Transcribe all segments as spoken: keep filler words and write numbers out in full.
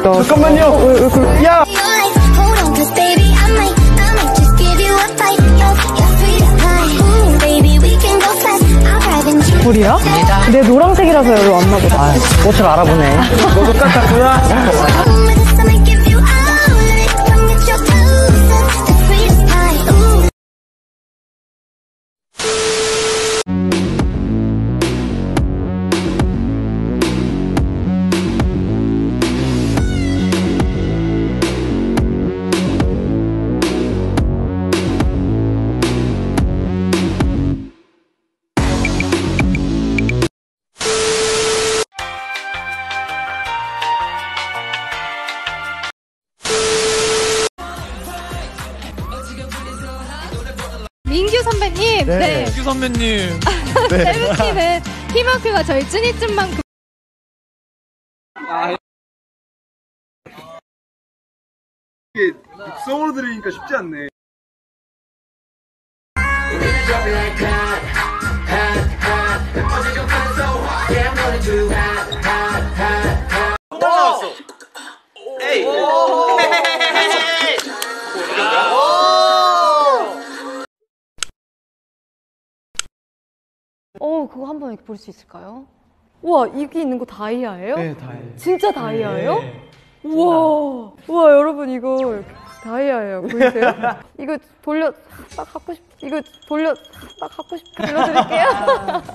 멋있다. 잠깐만요. 어, 왜, 왜 그래? 야! 불이야? 내 노란색이라서 여기 왔나 보다. 아, 꽃을 알아보네. 너도 깎았구나. 민규 선배님, 네. 네. 민규 선배님. 네. 세븐틴은 팀워크가 저희 찐이쯤만큼. 아, 이게 육성으로 들으니까 쉽지 않네. 따라왔어. 에이. 어, 그거 한번 볼 수 있을까요? 우와, 여기 있는 거 다이아예요? 네, 다이아. 진짜 다이아예요? 네. 우와, 우와, 여러분 이거 다이아예요. 보이세요? 이거 돌려, 딱 갖고 싶, 이거 돌려, 딱 갖고 싶, 돌려드릴게요.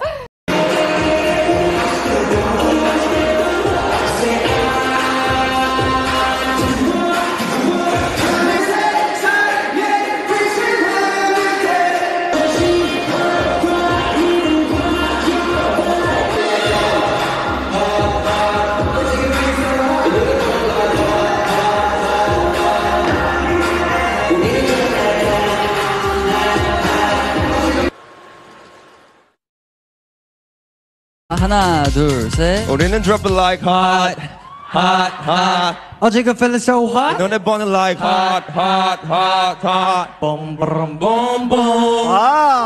하나 둘 셋. 우리는 drop it like hot, hot, hot. 어제가 feeling so hot. 너네 burning like hot, hot, hot, hot. Boom, boom, boom, boom. 아.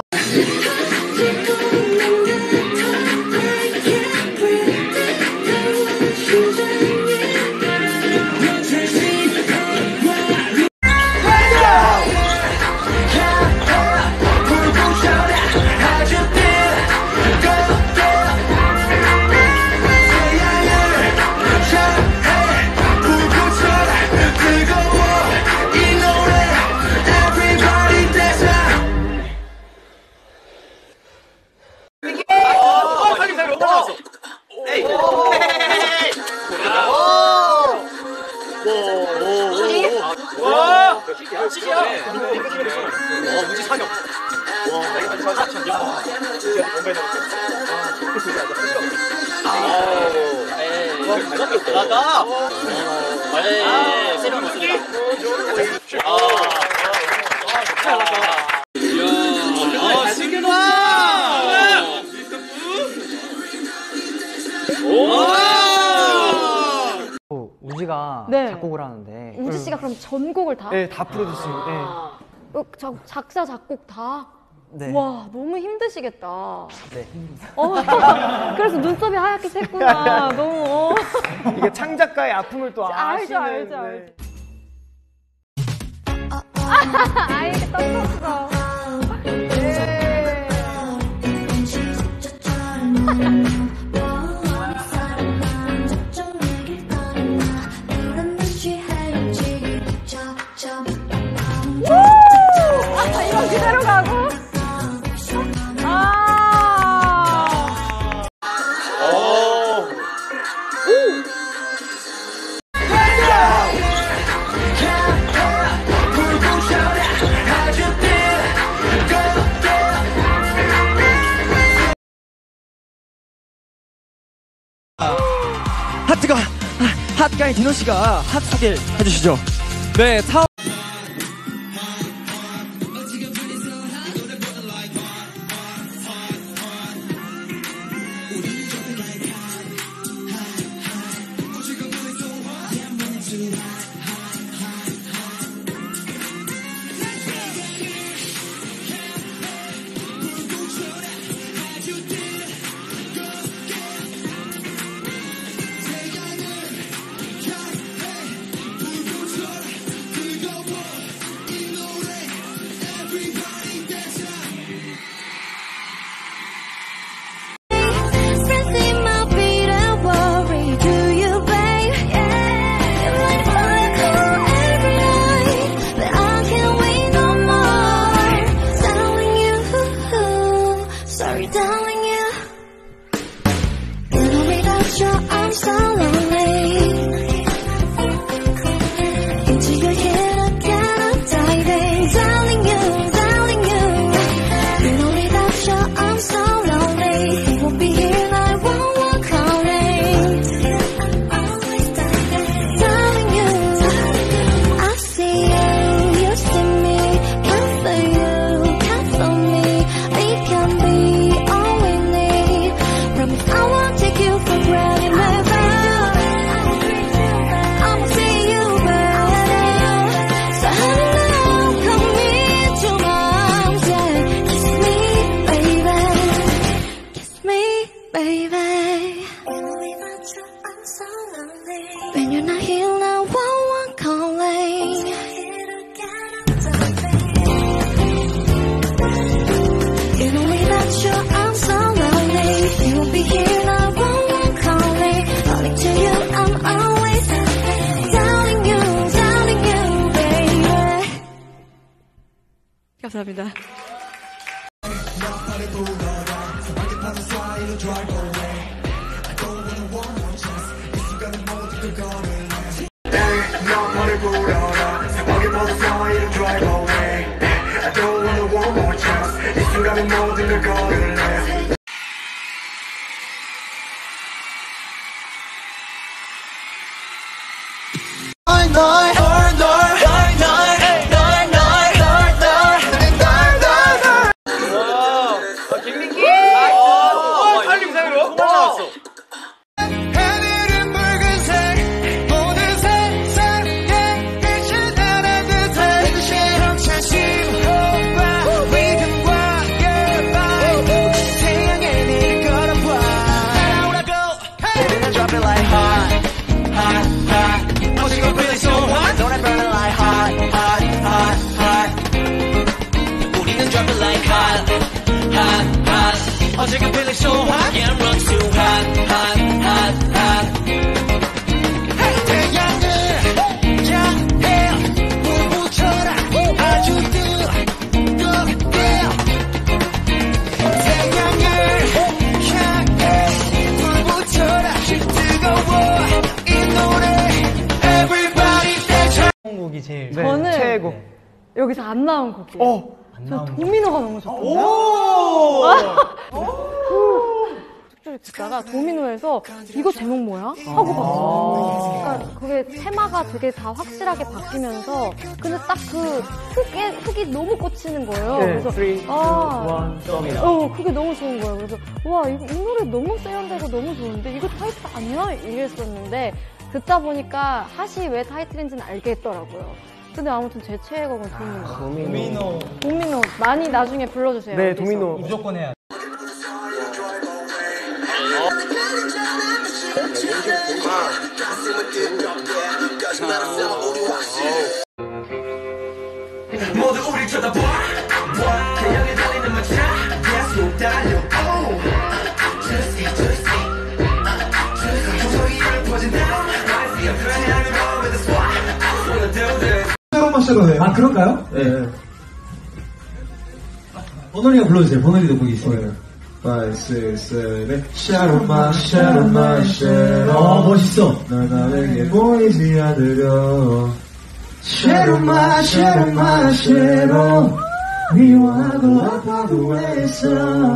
우지가 네. 작곡을 하는데. 우지 씨가 그럼 전곡을 다? 네, 다 프로듀싱. 네. 어, 작, 작사, 작곡 다? 네. 와, 너무 힘드시겠다. 네. 어, 그래서 눈썹이 하얗게 샜구나. 너무. 어. 이게 창작가의 아픔을 또 알죠, 아시는. 알죠, 알죠. 네. 아, 이게 떴었어. 네. 아, 이건 그대로 가고. 아. 하트가 핫가이 디노 씨가 핫 소개를 해주시죠. 네, 타. so lonely. Into your head again, I'm diving. Darling you, darling you. You know without you, I'm so lonely. You won't be here, I won't walk calling. Darling you, I see you, you see me. Can't for you, can't for me. We can be all we need. Promise I won't take you for granted, never. I'ma see you better. So hello, come into my arms and kiss me, baby. Kiss me, baby. When you're not here now, won't want calling. You know without you, I'm so lonely. You won't be here now, won't want calling. Calling to you, I'm always doubting you, doubting you, baby. 감사합니다. 너만을 불러라 사막의 모든 사이로 drive away I don't wanna one more chance 이 순간에 모든 걸 걸을래 널, 널, 널, 널, 하늘은 붉은색 모든 세상에 빛이 나는 듯해 이처럼 자신호흡과 리듬과 goodbye 태양의 미를 걸어봐 날아오라고 Hey drop it like hot hot hot Oh she gon' feel it so hot Don't I burn it like hot hot hot hot 우리는 drop it like hot hot hot Oh she gon' feel it so hot Yeah I'm run too hot hot hot hot 태양을 향해 불 붙여라 아주 뜨겁게 태양을 향해 불 붙여라 뜨거워 이 노래 Everybody dance 곡이 제일 저는 최고. 여기서 안 나온 곡이에요. 어. 저 도미노가 너무 좋거든요. 숙주를 듣다가 도미노에서 이거 제목 뭐야? 하고 봤어요. 그러니까 그게 테마가 되게 다 확실하게 바뀌면서 근데 딱 그 훅에, 훅이 너무 꽂히는 거예요. 네, 그래서 three, two, 아, one, 썸이다. 어, 그게 너무 좋은 거예요. 그래서 와, 이거, 이 노래 너무 세련되고 너무 좋은데 이거 타이틀 아니야? 이랬었는데 듣다 보니까 핫이 왜 타이틀인지는 알겠더라고요. 근데 아무튼 제 최애곡은 도미노. 도미노. 도미노 많이 나중에 불러주세요. 네, 어디서. 도미노. 무조건 해야 모두 우리 쳐다봐 태양이 달리는 마차 계속 달려 Juicy juicy 저 소리를 퍼진다 I see a friend and I'm over the spot Wanna do this 새로운 맛으로 해요. 아, 그럴까요? 네. 버너리가 불러주세요. 버너리도 거기 있어요. five, six, seven. Shadow my, shadow my, shadow. 아, 멋있어. 널 나에게 보이지 않으려. Shadow my, shadow my, shadow. 미워하고 아파도 애써.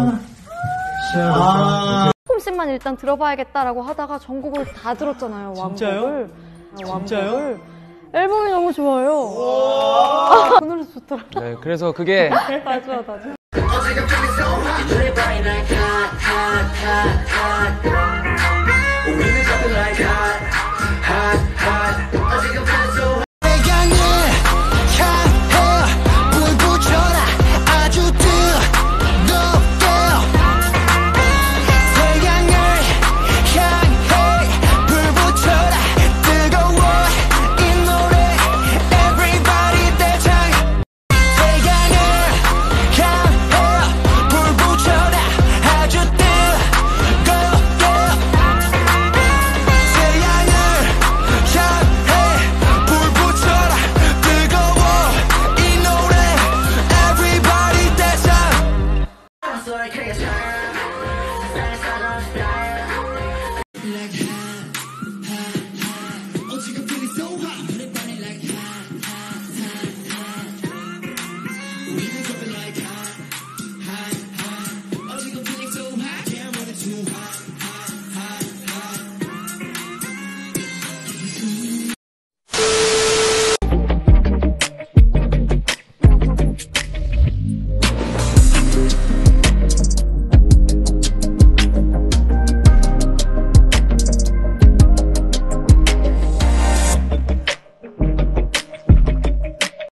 아. 조금씩만 일단 들어봐야겠다라고 하다가 전곡을 다 들었잖아요. 진짜요? 왕곡을. 진짜요? 왕곡을. 앨범이 너무 좋아요. 아, 그 노래 좋더라. 네, 그래서 그게 다 좋아, 다 좋아. 어제가 feeling so hot 눈에 bright like hot hot hot hot